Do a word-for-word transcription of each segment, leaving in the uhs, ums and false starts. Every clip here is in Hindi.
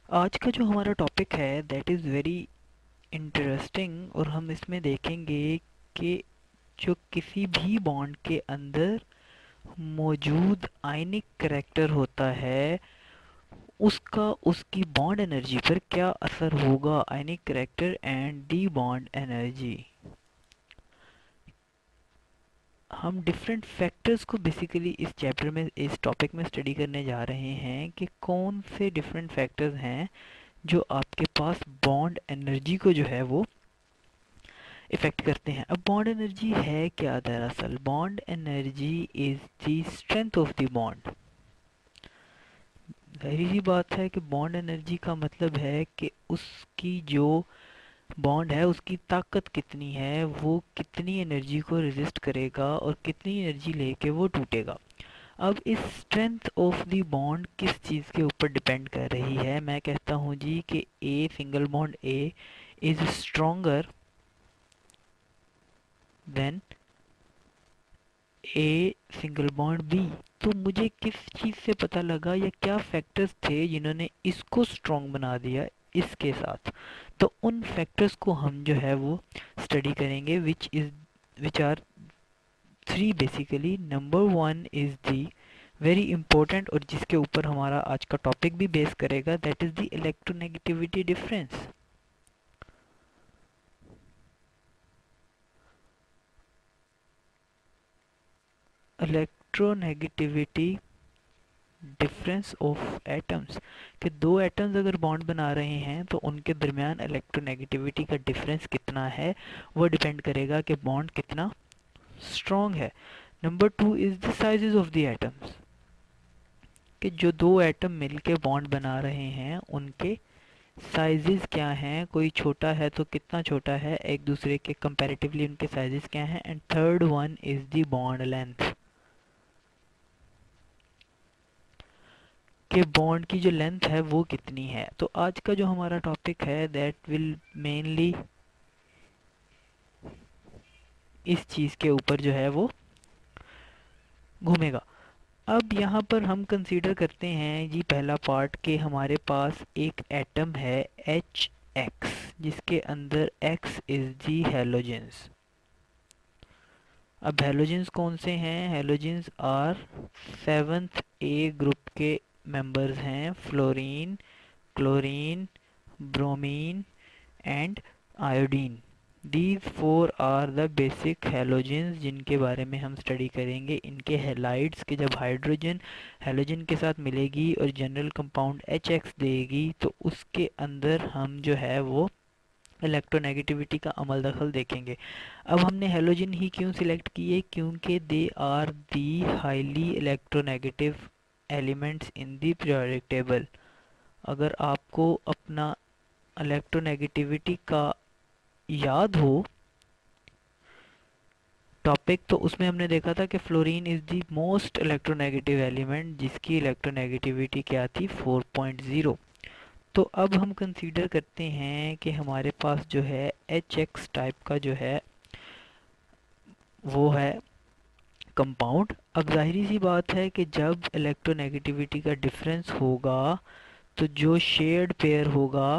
आज का जो हमारा टॉपिक है दैट इज़ वेरी इंटरेस्टिंग और हम इसमें देखेंगे कि जो किसी भी बॉन्ड के अंदर मौजूद आयनिक करैक्टर होता है उसका उसकी बॉन्ड एनर्जी पर क्या असर होगा। Ionic character and the bond energy. हम डिफरेंट फैक्टर्स को बेसिकली इस चैप्टर में इस टॉपिक में स्टडी करने जा रहे हैं कि कौन से डिफरेंट फैक्टर्स हैं जो आपके पास बॉन्ड एनर्जी को जो है वो इफ़ेक्ट करते हैं। अब बॉन्ड एनर्जी है क्या? दरअसल bond energy is the strength of the bond. जाहिर सी बात है कि बॉन्ड एनर्जी का मतलब है कि उसकी जो बॉन्ड है उसकी ताकत कितनी है, वो कितनी एनर्जी को रेजिस्ट करेगा और कितनी एनर्जी लेके वो टूटेगा। अब इस स्ट्रेंथ ऑफ द बॉन्ड किस चीज़ के ऊपर डिपेंड कर रही है? मैं कहता हूँ जी कि a single bond A is stronger than a single bond B. तो मुझे किस चीज़ से पता लगा या क्या फैक्टर्स थे जिन्होंने इसको स्ट्रॉन्ग बना दिया इसके साथ? तो उन फैक्टर्स को हम जो है वो स्टडी करेंगे which is which are three basically. Number one is the very important और जिसके ऊपर हमारा आज का टॉपिक भी बेस करेगा, that is the electronegativity difference. Electronegativity difference of atoms कि दो एटम्स अगर बॉन्ड बना रहे हैं तो उनके दरमियान इलेक्ट्रोनेगेटिविटी का डिफरेंस कितना है वो डिपेंड करेगा कि बॉन्ड कितना स्ट्रॉन्ग है। Number two is the sizes of the atoms कि जो दो एटम मिलके बॉन्ड बना रहे हैं उनके साइजेस क्या हैं, कोई छोटा है तो कितना छोटा है एक दूसरे के कंपैरेटिवली, उनके साइजेस क्या हैं। And third one is the bond length कि बॉन्ड की जो लेंथ है वो कितनी है। तो आज का जो हमारा टॉपिक है दैट विल मेनली इस चीज़ के ऊपर जो है वो घूमेगा। अब यहाँ पर हम कंसीडर करते हैं जी पहला पार्ट कि हमारे पास एक एटम है एच एक्स जिसके अंदर एक्स इज दी हेलोजेंस। अब हेलोजेंस कौन से हैं? Halogens are seventh A group के मेंबर्स हैं, fluorine, chlorine, bromine and iodine. These four are the basic halogens जिनके बारे में हम स्टडी करेंगे। इनके हैलाइड्स के जब हाइड्रोजन हैलोजन के साथ मिलेगी और जनरल कंपाउंड एच एक्स देगी तो उसके अंदर हम जो है वो इलेक्ट्रोनेगेटिविटी का अमल दखल देखेंगे। अब हमने हैलोजन ही क्यों सिलेक्ट किए? क्योंकि they are the highly electronegative elements in the periodic table. अगर आपको अपना इलेक्ट्रोनेगेटिविटी का याद हो टॉपिक तो उसमें हमने देखा था कि fluorine is the most electronegative element जिसकी इलेक्ट्रोनेगेटिविटी क्या थी? Four point zero. तो अब हम कंसीडर करते हैं कि हमारे पास जो है एच एक्स टाइप का जो है वो है कंपाउंड। अब जाहिर सी बात है कि जब इलेक्ट्रोनेगेटिविटी का डिफरेंस होगा तो जो शेयर्ड पेयर होगा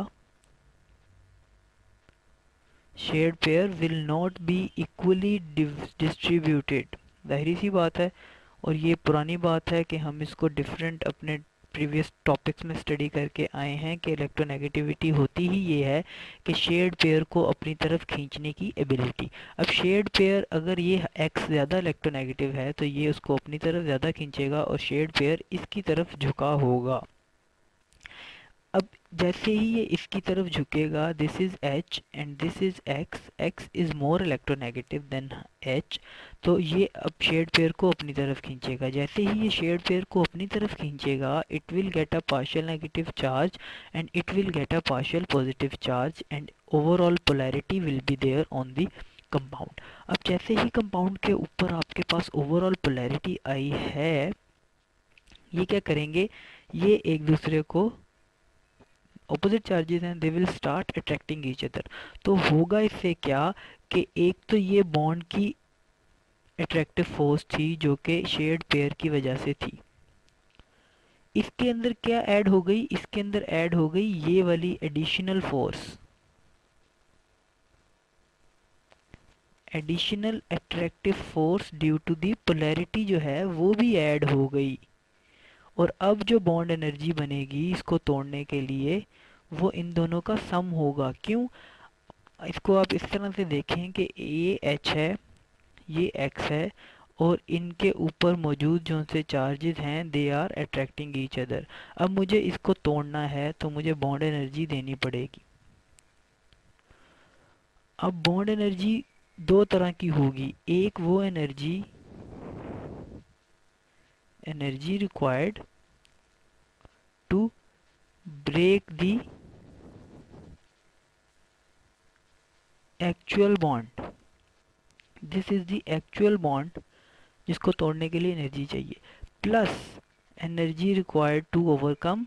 shared pair will not be equally distributed. जाहिर सी बात है और ये पुरानी बात है कि हम इसको डिफरेंट अपने प्रीवियस टॉपिक्स में स्टडी करके आए हैं कि इलेक्ट्रोनेगेटिविटी होती ही ये है कि शेयर्ड पेयर को अपनी तरफ खींचने की एबिलिटी। अब शेयर्ड पेयर अगर ये एक्स ज़्यादा इलेक्ट्रोनेगेटिव है तो ये उसको अपनी तरफ ज़्यादा खींचेगा और शेयर्ड पेयर इसकी तरफ झुका होगा। अब जैसे ही ये इसकी तरफ झुकेगा, this is H and this is X, X is more electronegative than H, तो ये अब शेयर्ड पेयर को अपनी तरफ खींचेगा। जैसे ही ये शेयर्ड पेयर को अपनी तरफ खींचेगा it will get a partial negative charge and it will get a partial positive charge and overall polarity will be there on the compound. अब जैसे ही कंपाउंड के ऊपर आपके पास ओवरऑल पोलैरिटी आई है, ये क्या करेंगे? ये एक दूसरे को ऑपोजिट चार्जेस हैं, they will start attracting each other. तो होगा इससे क्या कि एक तो ये बॉन्ड की अट्रैक्टिव फोर्स थी जो कि शेयर्ड पेयर की वजह से थी। इसके अंदर क्या ऐड हो गई, इसके अंदर ऐड हो गई ये वाली additional force, additional attractive force due to the polarity जो है वो भी ऐड हो गई। और अब जो बॉन्ड एनर्जी बनेगी इसको तोड़ने के लिए वो इन दोनों का सम होगा। क्यों, इसको आप इस तरह से देखें कि ये एच है, ये एक्स है, और इनके ऊपर मौजूद जो से चार्जेस हैं they are attracting each other. अब मुझे इसको तोड़ना है तो मुझे बॉन्ड एनर्जी देनी पड़ेगी। अब बॉन्ड एनर्जी दो तरह की होगी, एक वो energy energy required to break the actual bond, this is the actual bond जिसको तोड़ने के लिए एनर्जी चाहिए, plus energy required to overcome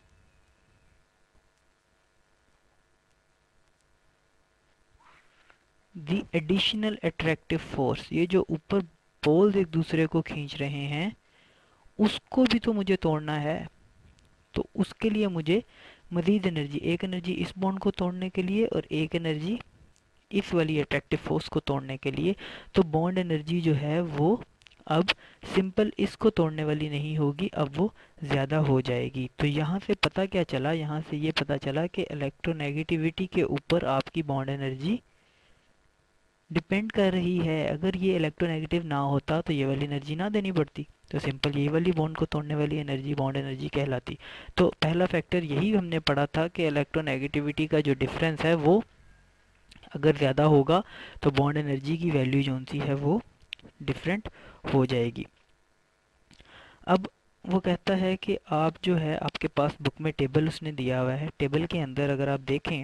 the additional attractive force. ये जो ऊपर पोल्स एक दूसरे को खींच रहे हैं उसको भी तो मुझे तोड़ना है, तो उसके लिए मुझे मजीद एनर्जी, एक एनर्जी इस बॉन्ड को तोड़ने के लिए और एक एनर्जी इस वाली अट्रैक्टिव फोर्स को तोड़ने के लिए। तो बॉन्ड एनर्जी जो है वो अब सिंपल इसको तोड़ने वाली नहीं होगी, अब वो ज़्यादा हो जाएगी। तो यहाँ से पता क्या चला, यहाँ से ये पता चला कि इलेक्ट्रोनेगेटिविटी के ऊपर आपकी बॉन्ड एनर्जी डिपेंड कर रही है। अगर ये इलेक्ट्रोनेगेटिव ना होता तो ये वाली एनर्जी ना देनी पड़ती, तो सिंपल ये वाली बॉन्ड को तोड़ने वाली एनर्जी बॉन्ड एनर्जी कहलाती। तो पहला फैक्टर यही हमने पढ़ा था कि इलेक्ट्रोनेगेटिविटी का जो डिफरेंस है वो अगर ज़्यादा होगा तो बॉन्ड एनर्जी की वैल्यू जो सी है वो डिफरेंट हो जाएगी। अब वो कहता है कि आप जो है आपके पास बुक में टेबल उसने दिया हुआ है, टेबल के अंदर अगर आप देखें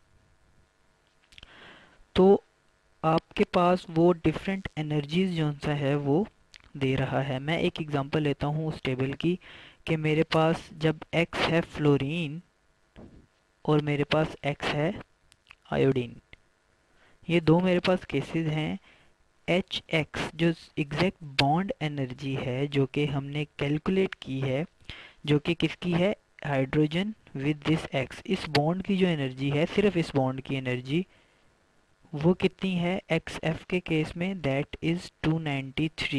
तो आपके पास वो डिफरेंट एनर्जीज जो सा है वो दे रहा है। मैं एक एग्जांपल लेता हूँ उस टेबल की कि मेरे पास जब x है फ्लोरीन और मेरे पास x है आयोडीन, ये दो मेरे पास केसेस हैं। एच एक्स जो एग्जैक्ट बॉन्ड एनर्जी है जो कि हमने कैलकुलेट की है, जो कि किसकी है, हाइड्रोजन विद दिस एक्स, इस बॉन्ड की जो एनर्जी है, सिर्फ इस बॉन्ड की एनर्जी वो कितनी है एक्स एफ के केस में, that is two ninety three,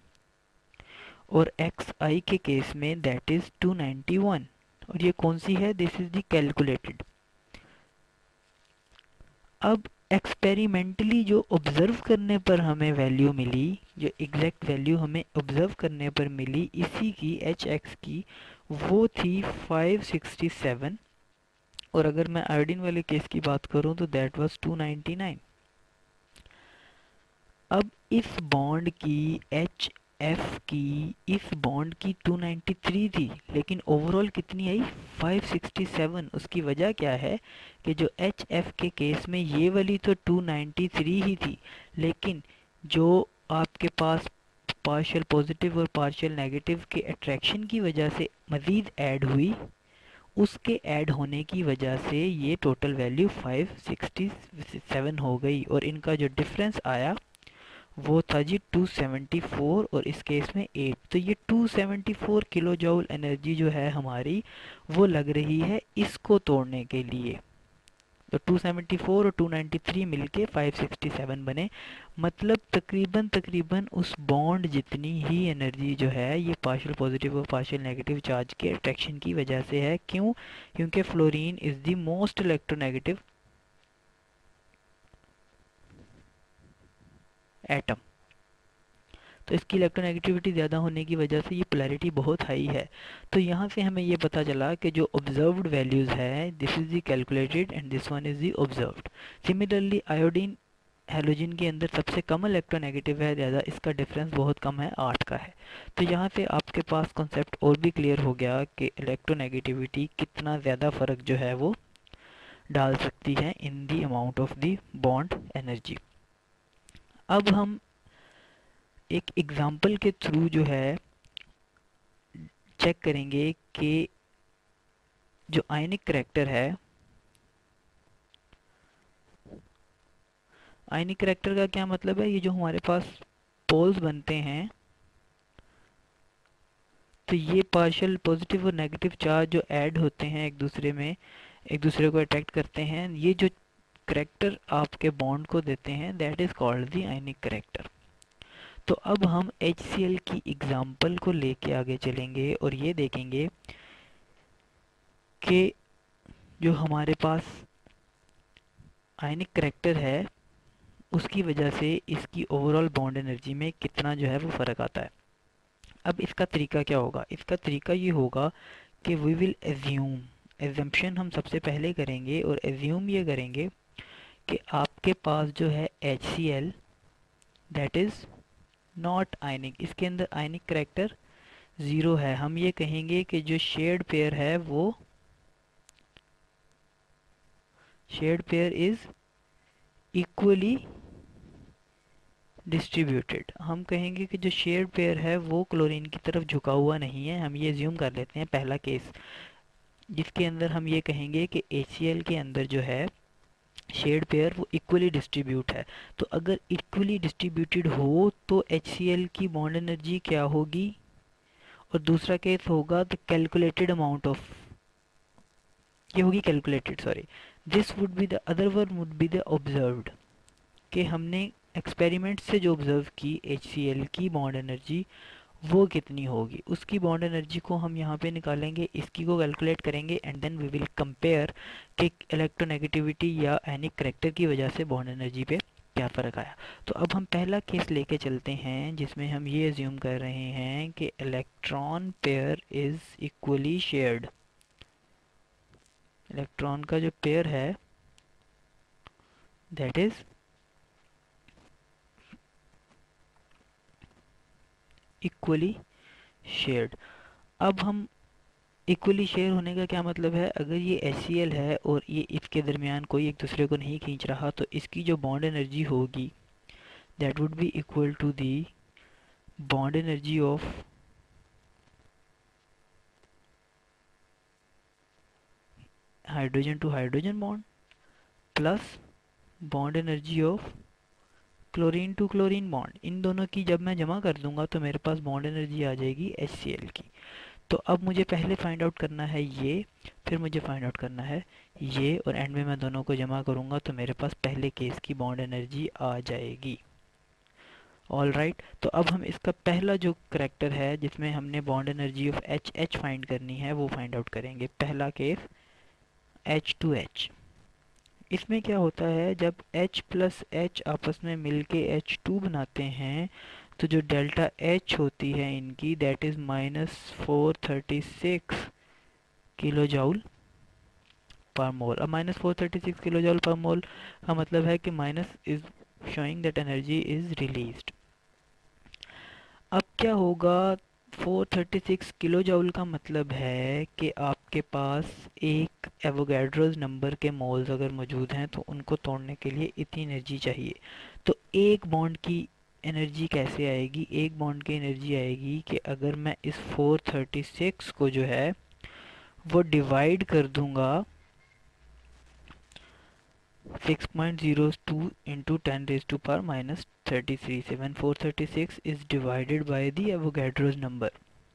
और एक्स आई के केस में that is two ninety one. और ये कौन सी है, दिस इज द कैलकुलेटेड। अब एक्सपेरिमेंटली जो ऑब्जर्व करने पर हमें वैल्यू मिली, जो एग्जैक्ट वैल्यू हमें ऑब्जर्व करने पर मिली इसी की एच एक्स की, वो थी फाइव सिक्सटी सेवन, और अगर मैं आयोडीन वाले केस की बात करूं तो that was two ninety nine. अब इस बॉन्ड की एच एफ की इस बॉन्ड की टू नाइन्टी थ्री थी, लेकिन ओवरऑल कितनी आई, फाइव सिक्सटी सेवन। उसकी वजह क्या है कि जो एच एफ के केस में ये वाली तो टू नाइन्टी थ्री ही थी, लेकिन जो आपके पास पार्शियल पॉजिटिव और पार्शियल नेगेटिव के अट्रैक्शन की वजह से मज़ीद ऐड हुई, उसके ऐड होने की वजह से ये total value five sixty seven हो गई। और इनका जो डिफरेंस आया वो था जी टू सेवेंटी फोर, और इस केस में एट। तो ये two seventy four kilo joule energy जो है हमारी वो लग रही है इसको तोड़ने के लिए। तो टू सेवेंटी फोर और टू नाइन्टी थ्री मिलके फाइव सिक्सटी सेवन बने, मतलब तकरीबन तकरीबन उस बॉन्ड जितनी ही एनर्जी जो है ये पार्शियल पॉजिटिव और पार्शियल नेगेटिव चार्ज के अट्रैक्शन की वजह से है। क्यों, क्योंकि fluorine is the most electronegative atom, तो इसकी इलेक्ट्रोनेगेटिविटी ज़्यादा होने की वजह से ये पोलैरिटी बहुत हाई है। तो यहाँ से हमें ये पता चला कि जो ऑब्जर्व्ड वैल्यूज़ है this is the calculated and this one is the observed. Similarly iodine halogen के अंदर सबसे कम इलेक्ट्रोनेगेटिव है, ज़्यादा इसका डिफरेंस बहुत कम है, आठ का है। तो यहाँ से आपके पास कॉन्सेप्ट और भी क्लियर हो गया कि इलेक्ट्रोनेगेटिविटी कितना ज़्यादा फ़र्क जो है वो डाल सकती है in the amount of the bond energy. अब हम एक एग्जाम्पल के थ्रू जो है चेक करेंगे कि जो आयनिक करैक्टर है, आयनिक करैक्टर का क्या मतलब है, ये जो हमारे पास पोल्स बनते हैं तो ये पार्शियल पॉजिटिव और नेगेटिव चार्ज जो ऐड होते हैं एक दूसरे में, एक दूसरे को अट्रैक्ट करते हैं, ये जो करेक्टर आपके बॉन्ड को देते हैं, that is called the ionic character. तो अब हम एच सी एल की एग्जाम्पल को लेके आगे चलेंगे और ये देखेंगे कि जो हमारे पास आयनिक करेक्टर है उसकी वजह से इसकी ओवरऑल बॉन्ड एनर्जी में कितना जो है वो फ़र्क आता है। अब इसका तरीका क्या होगा? इसका तरीका ये होगा कि वी विल एज्यूम, एजम्पशन हम सबसे पहले करेंगे और एज्यूम ये करेंगे कि आपके पास जो है H C L that is not ionic, इसके अंदर आयनिक करेक्टर ज़ीरो है। हम ये कहेंगे कि जो शेयर्ड पेयर है वो shared pair is equally distributed. हम कहेंगे कि जो शेयर्ड पेयर है वो क्लोरीन की तरफ झुका हुआ नहीं है। हम ये ज्यूम कर लेते हैं पहला केस, जिसके अंदर हम ये कहेंगे कि एच सी एल के अंदर जो है शेयर्ड पेयर वो इक्वली डिस्ट्रीब्यूट है। तो अगर इक्वली डिस्ट्रीब्यूटेड हो तो एच सी एल की बॉन्ड एनर्जी क्या होगी? और दूसरा केस होगा द कैलकुलेटेड अमाउंट ऑफ, ये होगी calculated, sorry, this would be the other one would be the observed, कि हमने एक्सपेरिमेंट से जो ऑब्जर्व की एच सी एल की बॉन्ड एनर्जी वो कितनी होगी, उसकी बॉन्ड एनर्जी को हम यहाँ पे निकालेंगे, इसकी को कैलकुलेट करेंगे and then we will compare कि इलेक्ट्रोनेगेटिविटी या एनिक करेक्टर की वजह से बॉन्ड एनर्जी पे क्या फ़र्क आया। तो अब हम पहला केस लेके चलते हैं जिसमें हम ये अज्यूम कर रहे हैं कि electron pair is equally shared. Electron का जो पेयर है दैट इज़ इक्वली शेयर्ड। अब हम इक्वली शेयर होने का क्या मतलब है? अगर ये एच सी एल है और ये इसके दरमियान कोई एक दूसरे को नहीं खींच रहा तो इसकी जो बॉन्ड एनर्जी होगी that would be equal to the bond energy of hydrogen to hydrogen bond plus bond energy of chlorine to chlorine bond. इन दोनों की जब मैं जमा कर दूंगा तो मेरे पास बॉन्ड एनर्जी आ जाएगी एच सी एल की। तो अब मुझे पहले फाइंड आउट करना है ये, फिर मुझे फाइंड आउट करना है ये, और एंड में मैं दोनों को जमा करूंगा तो मेरे पास पहले केस की बॉन्ड एनर्जी आ जाएगी। ऑल राइट right, तो अब हम इसका पहला जो करेक्टर है जिसमें हमने bond energy of H H find करनी है वो फाइंड आउट करेंगे। पहला केस एच टू एच। इसमें क्या होता है, जब H प्लस एच आपस में मिलके एच टू बनाते हैं तो जो डेल्टा H होती है इनकी that is minus four thirty six kilo joule per mole. अब minus four thirty six kilo joule per mole का मतलब है कि minus is showing that energy is released. अब क्या होगा, four thirty six kilo joule का मतलब है कि आपके पास एक एवोगैड्रोस नंबर के मोल्स अगर मौजूद हैं तो उनको तोड़ने के लिए इतनी एनर्जी चाहिए। तो एक बॉन्ड की एनर्जी कैसे आएगी? एक बॉन्ड की एनर्जी आएगी कि अगर मैं इस फोर थर्टी सिक्स को जो है वो डिवाइड कर दूंगा six point zero two into ten raise to power minus thirty three से, when four thirty six is divided by the Avogadro's number,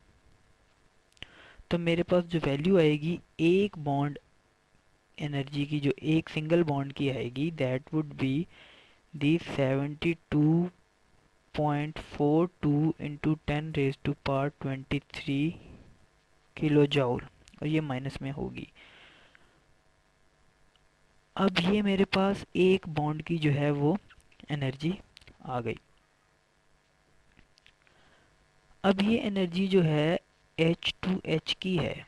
तो मेरे पास जो वैल्यू आएगी एक बॉन्ड एनर्जी की, जो एक सिंगल बॉन्ड की आएगी, that would be the seventy two point four two into ten raise to power twenty three kilo joule, और ये माइनस में होगी। अब ये मेरे पास एक बॉन्ड की जो है वो एनर्जी आ गई। अब ये एनर्जी जो है एच टू एच की है,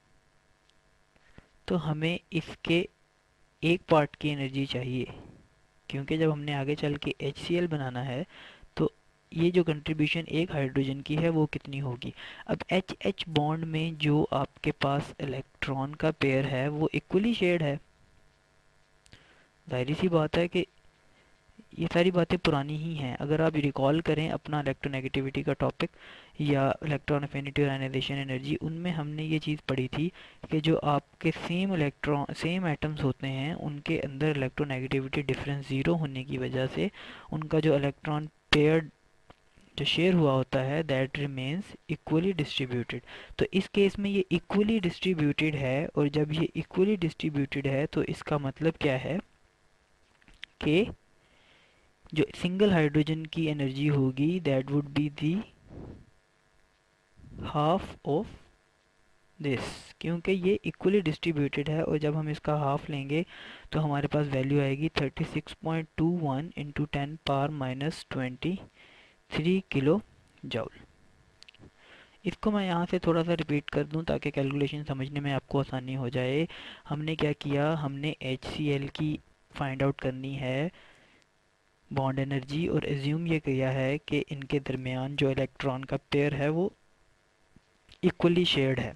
तो हमें इसके एक पार्ट की एनर्जी चाहिए, क्योंकि जब हमने आगे चल के एच सी एल बनाना है तो ये जो कंट्रीब्यूशन एक हाइड्रोजन की है वो कितनी होगी। अब एच एच बॉन्ड में जो आपके पास इलेक्ट्रॉन का पेयर है वो इक्वली शेयर्ड है। जाहिर सी बात है कि ये सारी बातें पुरानी ही हैं। अगर आप रिकॉल करें अपना इलेक्ट्रोनेगेटिविटी का टॉपिक या इलेक्ट्रॉन अफिनिटी और आयनाइजेशन एनर्जी, उनमें हमने ये चीज़ पढ़ी थी कि जो आपके सेम इलेक्ट्रॉन सेम एटम्स होते हैं उनके अंदर इलेक्ट्रोनेगेटिविटी डिफरेंस ज़ीरो होने की वजह से उनका जो इलेक्ट्रॉन पेयर जो शेयर हुआ होता है दैट रिमेन्स इक्वली डिस्ट्रीब्यूटेड। तो इस केस में ये इक्वली डिस्ट्रीब्यूटेड है, और जब ये इक्वली डिस्ट्रीब्यूटेड है तो इसका मतलब क्या है कि जो सिंगल हाइड्रोजन की एनर्जी होगी that would be the half of this, क्योंकि ये इक्वली डिस्ट्रीब्यूटेड है, और जब हम इसका हाफ लेंगे तो हमारे पास वैल्यू आएगी thirty six point two one into ten power minus twenty three kilo joule. इसको मैं यहाँ से थोड़ा सा रिपीट कर दूँ ताकि कैलकुलेशन समझने में आपको आसानी हो जाए। हमने क्या किया, हमने एच सी एल की फाइंड आउट करनी है बॉन्ड एनर्जी, और एज्यूम ये किया है कि इनके दरमियान जो इलेक्ट्रॉन का पेयर है वो इक्वली शेयर्ड है।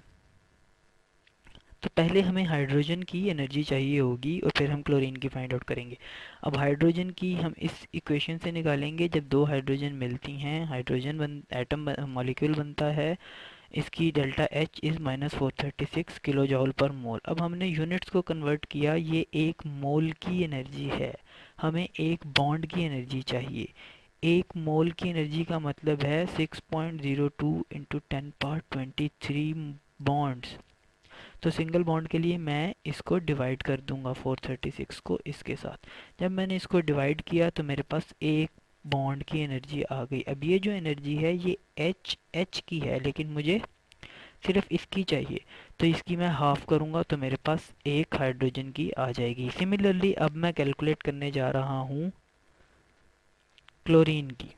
तो पहले हमें हाइड्रोजन की एनर्जी चाहिए होगी और फिर हम क्लोरीन की फाइंड आउट करेंगे। अब हाइड्रोजन की हम इस इक्वेशन से निकालेंगे, जब दो हाइड्रोजन मिलती हैं हाइड्रोजन बन एटम मॉलिक्यूल बनता है, इसकी delta H is minus four thirty six kilo joule per mole. अब हमने यूनिट्स को कन्वर्ट किया, ये एक मोल की एनर्जी है, हमें एक बॉन्ड की एनर्जी चाहिए। एक मोल की एनर्जी का मतलब है six point zero two into ten power twenty three bonds. तो सिंगल बॉन्ड के लिए मैं इसको डिवाइड कर दूंगा फोर थर्टी सिक्स को इसके साथ। जब मैंने इसको डिवाइड किया तो मेरे पास एक बॉन्ड की एनर्जी आ गई। अब ये जो एनर्जी है ये एच एच की है, लेकिन मुझे सिर्फ इसकी चाहिए, तो इसकी मैं हाफ करूंगा तो मेरे पास एक हाइड्रोजन की आ जाएगी। सिमिलरली अब मैं कैलकुलेट करने जा रहा हूँ क्लोरीन की।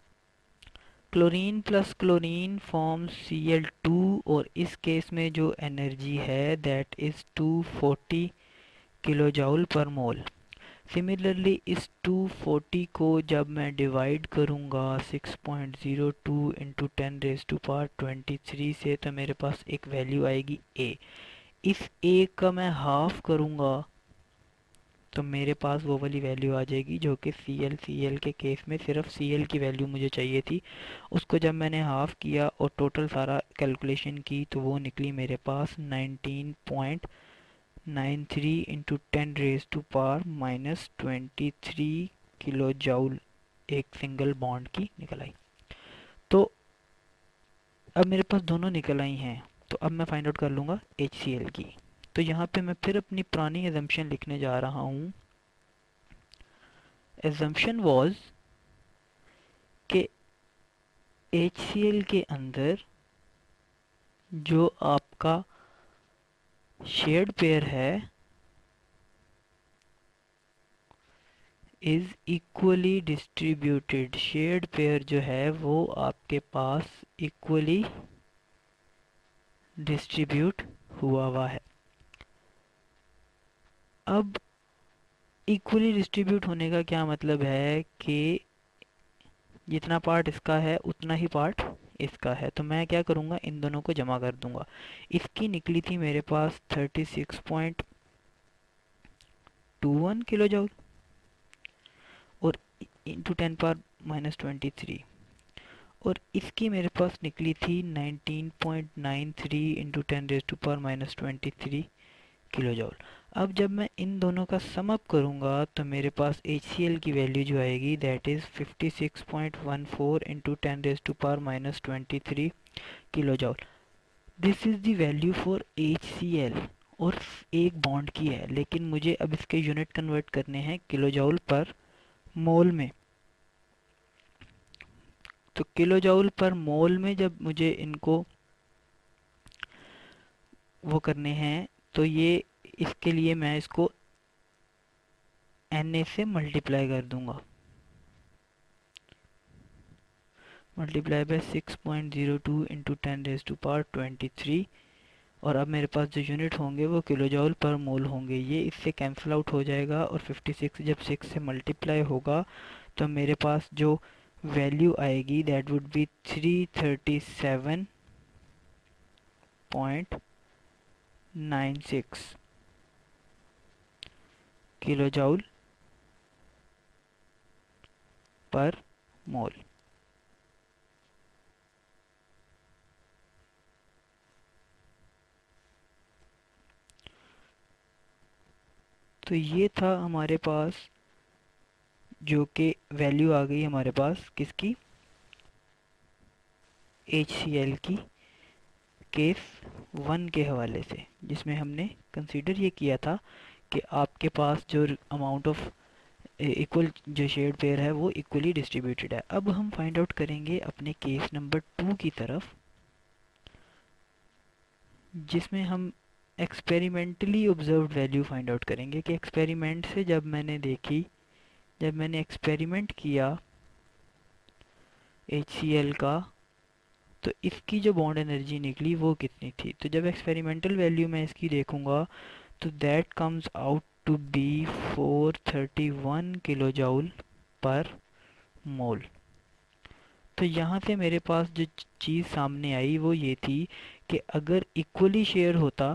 Chlorine plus chlorine forms C L two, और इस केस में जो एनर्जी है that is two forty kilo joule per mole. Similarly इस टू फोर्टी को जब मैं डिवाइड करूँगा six point zero two into ten raise to power twenty three से, तो मेरे पास एक वैल्यू आएगी ए। इस ए का मैं हाफ करूँगा तो मेरे पास वो वाली वैल्यू आ जाएगी जो कि सी एल सी एल के केस में सिर्फ सी एल की वैल्यू मुझे चाहिए थी। उसको जब मैंने हाफ किया और टोटल सारा कैलकुलेशन की तो वो निकली मेरे पास nineteen point nine three into ten raise to power minus twenty three kilo joule एक सिंगल बॉन्ड की निकल आई। तो अब मेरे पास दोनों निकल आई हैं, तो अब मैं फाइंड आउट कर लूँगा एच सी एल की। तो यहाँ पे मैं फिर अपनी पुरानी एजम्पशन लिखने जा रहा हूँ। एजम्पशन वाज कि एच सी एल के अंदर जो आपका शेयर्ड पेयर है is equally distributed. Shared pair जो है वो आपके पास इक्वली डिस्ट्रीब्यूट हुआ हुआ है। अब इक्वली डिस्ट्रीब्यूट होने का क्या मतलब है कि जितना पार्ट इसका है उतना ही पार्ट इसका है। तो मैं क्या करूँगा, इन दोनों को जमा कर दूंगा। इसकी निकली थी मेरे पास thirty six point two one kilo joule और into ten power minus twenty three, और इसकी मेरे पास निकली थी nineteen point nine three into ten raise to power minus twenty three kilo joule. अब जब मैं इन दोनों का सम अप करूँगा तो मेरे पास एच सी एल की वैल्यू जो आएगी that is fifty six point one four into ten raise to power minus twenty three kilo joule. This is the value for H C L, और एक बॉन्ड की है, लेकिन मुझे अब इसके यूनिट कन्वर्ट करने हैं किलो जूल पर मोल में। तो किलो जूल पर मोल में जब मुझे इनको वो करने हैं तो ये इसके लिए मैं इसको एन ए से मल्टीप्लाई कर दूंगा, multiply by six point zero two into ten raise to power twenty three, और अब मेरे पास जो यूनिट होंगे वो किलो जूल पर मोल होंगे। ये इससे कैंसिल आउट हो जाएगा, और फिफ्टी सिक्स जब सिक्स से मल्टीप्लाई होगा तो मेरे पास जो वैल्यू आएगी that would be three thirty seven point nine six kilo joule per mole. तो ये था हमारे पास जो कि वैल्यू आ गई हमारे पास किसकी, एच सी एल की केस वन के हवाले से, जिसमें हमने कंसीडर ये किया था कि आपके पास जो अमाउंट ऑफ इक्वल जो शेड पेयर है वो इक्वली डिस्ट्रीब्यूटेड है। अब हम फाइंड आउट करेंगे अपने केस नंबर टू की तरफ, जिसमें हम experimentally observed value find out करेंगे कि एक्सपेरिमेंट से जब मैंने देखी, जब मैंने एक्सपेरिमेंट किया एच सी एल का, तो इसकी जो बॉन्ड एनर्जी निकली वो कितनी थी। तो जब एक्सपेरिमेंटल वैल्यू मैं इसकी देखूंगा तो that comes out to be four thirty one kilo joule per mole. तो यहाँ से मेरे पास जो चीज़ सामने आई वो ये थी कि अगर इक्वली शेयर होता,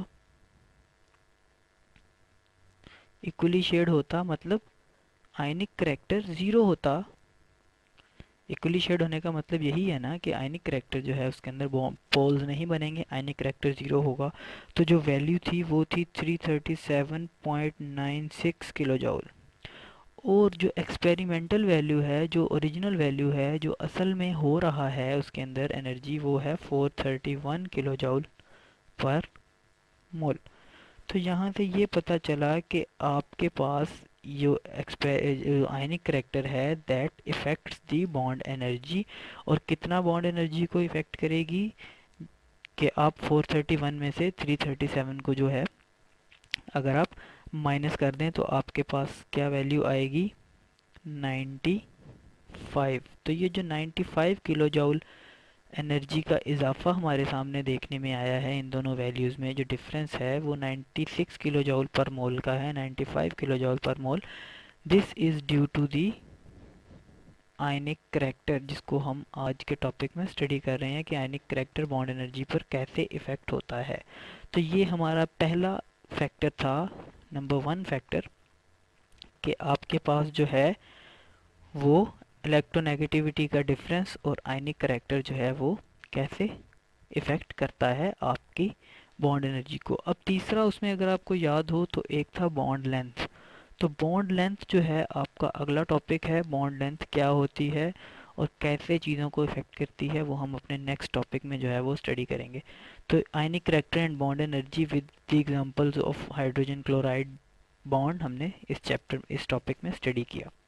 इक्वली शेयर होता मतलब आयनिक करैक्टर ज़ीरो होता। इक्वली शेड होने का मतलब यही है ना कि आयनिक करैक्टर जो है उसके अंदर पोल्स नहीं बनेंगे, आयनिक करैक्टर ज़ीरो होगा। तो जो वैल्यू थी वो थी three thirty seven point nine six kilo joule. और जो एक्सपेरिमेंटल वैल्यू है, जो ओरिजिनल वैल्यू है, जो असल में हो रहा है उसके अंदर एनर्जी, वो है four thirty one kilo joule per mole. तो यहाँ से ये पता चला कि आपके पास जो आयनिक करैक्टर है that affects the bond energy. और कितना बॉन्ड एनर्जी को इफेक्ट करेगी कि आप फोर थर्टी वन में से थ्री थर्टी सेवन को जो है अगर आप माइनस कर दें तो आपके पास क्या वैल्यू आएगी, नाइन्टी फाइव। तो ये जो ninety five kilo joule energy का इजाफा हमारे सामने देखने में आया है, इन दोनों वैल्यूज़ में जो डिफरेंस है वो ninety six kilo joule per mole का है, ninety five kilo joule per mole. This is due to the ionic character, जिसको हम आज के टॉपिक में स्टडी कर रहे हैं कि आयनिक करैक्टर बॉन्ड एनर्जी पर कैसे इफ़ेक्ट होता है। तो ये हमारा पहला फैक्टर था, नंबर वन फैक्टर, कि आपके पास जो है वो इलेक्ट्रोनेगेटिविटी का डिफरेंस और आयनिक करैक्टर जो है वो कैसे इफ़ेक्ट करता है आपकी बॉन्ड एनर्जी को। अब तीसरा उसमें अगर आपको याद हो तो एक था बॉन्ड लेंथ। तो बॉन्ड लेंथ जो है आपका अगला टॉपिक है, बॉन्ड लेंथ क्या होती है और कैसे चीज़ों को इफेक्ट करती है, वो हम अपने नेक्स्ट टॉपिक में जो है वो स्टडी करेंगे। तो ionic character and bond energy with the examples of hydrogen chloride bond हमने इस चैप्टर इस टॉपिक में स्टडी किया।